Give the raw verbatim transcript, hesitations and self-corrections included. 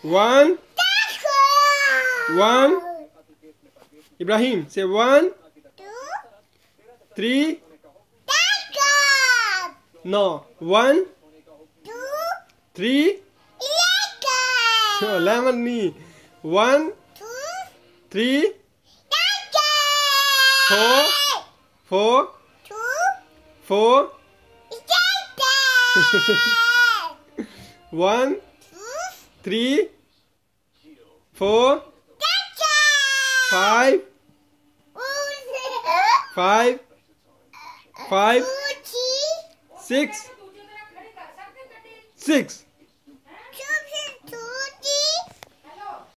One. One. Ibrahim, say one. Three. No. One. Three. Oh, lemon me. One. Three. Four. Four. Four. One. Three. Four. Five. Five. Five. Six. Six.